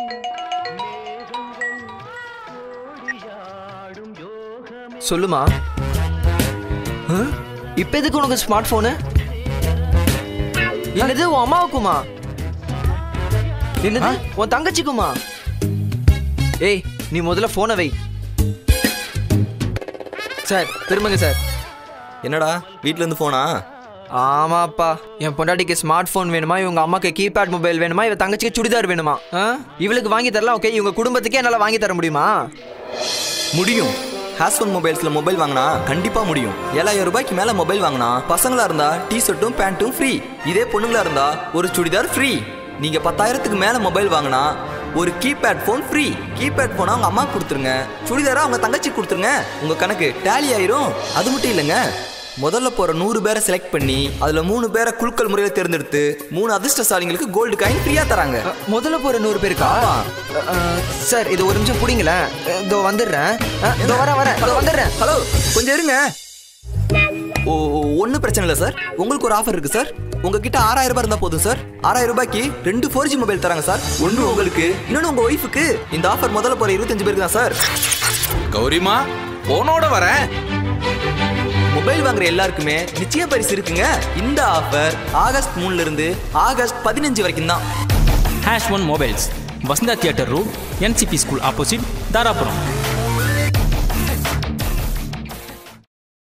சொல்லுமா. இப்ப எதுக்கு உனக்கு ஸ்மார்ட் போனு? என்னது உன் அம்மாவுக்குமா? என்னது உன் தங்கச்சிக்குமா? ஏய் நீ முதல்ல போனை வை. சார் திரும்புங்க சார். என்னடா வீட்ல இருந்து போனா? ஆமாப்பா, என் பொண்டாட்டிக்கு ஸ்மார்ட் போன் வேணுமா, இவங்க அம்மாக்கு கீபேட் மொபைல் வேணுமா, இவ தங்கச்சிக்கு சுடிதார் வேணுமா? இவளுக்கு வாங்கி தரலாம், ஓகே. இவங்க குடும்பத்துக்கே என்னால வாங்கி தர முடியுமா? முடியும். ஹாஸ்ஒன் மொபைல்ஸ்ல மொபைல் வாங்கினா கண்டிப்பா முடியும். 7000 ரூபாய்க்கு மேல மொபைல் வாங்கினா பசங்களா இருந்தா டிஷர்ட்டும் பேண்ட்டும் ஃப்ரீ. இதே பொண்ணுங்களா இருந்தா ஒரு சுடிதார் ஃப்ரீ. நீங்க 10,000க்கு மேல மொபைல் வாங்கினா ஒரு கீபேட் போன் ஃப்ரீ. கீபேட் போனா அவங்க அம்மா கொடுத்துருங்க, சுடிதாரா அவங்க தங்கச்சி கொடுத்துருங்க. உங்க கணக்கு டேலி ஆயிரும். அது மட்டும் இல்லைங்க, முதல்ல போற 100 பேரை செலக்ட் பண்ணி அதுல 3 பேரை குலுக்கல் முறையில் தேர்ந்தெடுத்து 3 அதிர்ஷ்டசாலிங்களுக்கு கோல்டு காயின் ஃப்ரீயா தராங்க. முதல்ல போற 100 பேருக்கா? சார் இது ஒரு நிமிஷம் புடிங்கள, இதோ வந்துடுறேன். வந்துடுறேன். ஹலோ கொஞ்சம் இருங்க. ஒன்றும் பிரச்சனை இல்லை சார். உங்களுக்கு ஒரு ஆஃபர் இருக்கு சார். உங்ககிட்ட 6000 ரூபாய் இருந்தா போதும் சார். 6000 ரூபாய்க்கு 2 4G மொபைல் தராங்க சார். ஒன்று உங்களுக்கு, இன்னொன்று உங்க ஒய்ஃபுக்கு. இந்த ஆஃபர் முதல்ல போற 25 பேருக்கு தான் சார். கௌரிமா போனோட வரேன். மொபைல் வாங்குற எல்லாருக்குமே நிச்சய பரிசு இருக்குங்க. இந்த ஆஃபர் ஆகஸ்ட் 3 இருந்து ஆகஸ்ட் 15 வரைக்கும் தான். Hassone Mobiles, Vasantha Theatre Road, NCP School opposite, Dharapuram.